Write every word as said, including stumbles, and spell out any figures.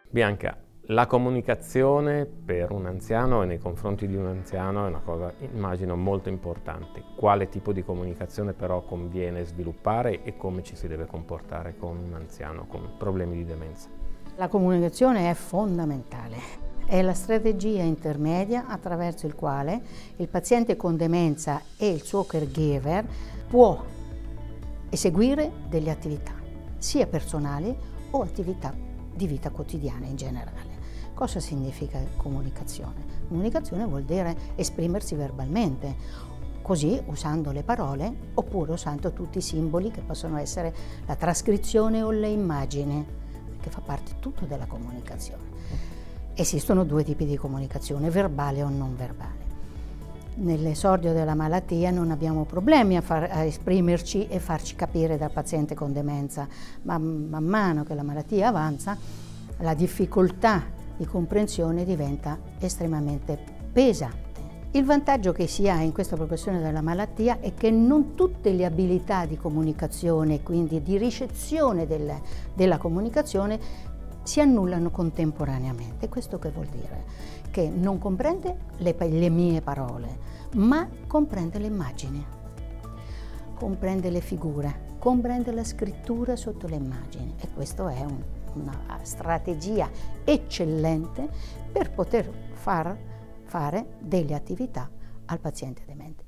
Bianca, la comunicazione per un anziano e nei confronti di un anziano è una cosa, immagino, molto importante. Quale tipo di comunicazione però conviene sviluppare e come ci si deve comportare con un anziano con problemi di demenza? La comunicazione è fondamentale. È la strategia intermedia attraverso il quale il paziente con demenza e il suo caregiver può eseguire delle attività, sia personali o attività di vita quotidiana in generale. Cosa significa comunicazione? Comunicazione vuol dire esprimersi verbalmente, così usando le parole oppure usando tutti i simboli che possono essere la trascrizione o le immagini, che fa parte tutto della comunicazione. Esistono due tipi di comunicazione, verbale o non verbale. Nell'esordio della malattia non abbiamo problemi a, far, a esprimerci e farci capire dal paziente con demenza, ma man mano che la malattia avanza, la difficoltà di comprensione diventa estremamente pesante. Il vantaggio che si ha in questa progressione della malattia è che non tutte le abilità di comunicazione, quindi di ricezione del, della comunicazione, si annullano contemporaneamente. Questo che vuol dire? Che non comprende le, le mie parole, ma comprende le immagini, comprende le figure, comprende la scrittura sotto le immagini e questo è un, una strategia eccellente per poter far fare delle attività al paziente demente.